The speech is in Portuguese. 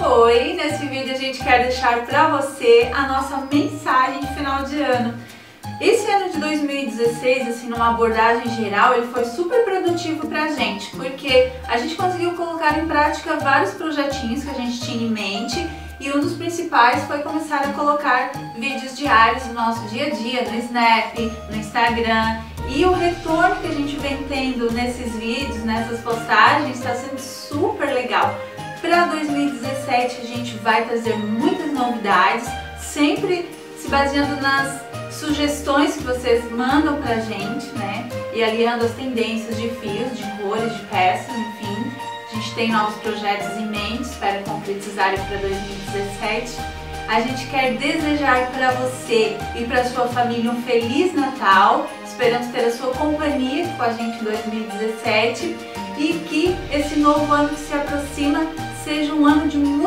Oi, nesse vídeo a gente quer deixar para você a nossa mensagem de final de ano. Esse ano de 2016, assim, numa abordagem geral, ele foi super produtivo pra gente, porque a gente conseguiu colocar em prática vários projetinhos que a gente tinha em mente e um dos principais foi começar a colocar vídeos diários do nosso dia a dia no Snap, no Instagram, e o retorno que a gente vem tendo nesses vídeos, nessas postagens, está sendo super legal. Para 2017 a gente vai trazer muitas novidades, sempre se baseando nas sugestões que vocês mandam pra gente, né? E aliando as tendências de fios, de cores, de peças, enfim. A gente tem novos projetos em mente, espero concretizar para 2017. A gente quer desejar para você e para sua família um Feliz Natal. Esperamos ter a sua companhia com a gente em 2017 e que esse novo ano que se aproxima seja um ano de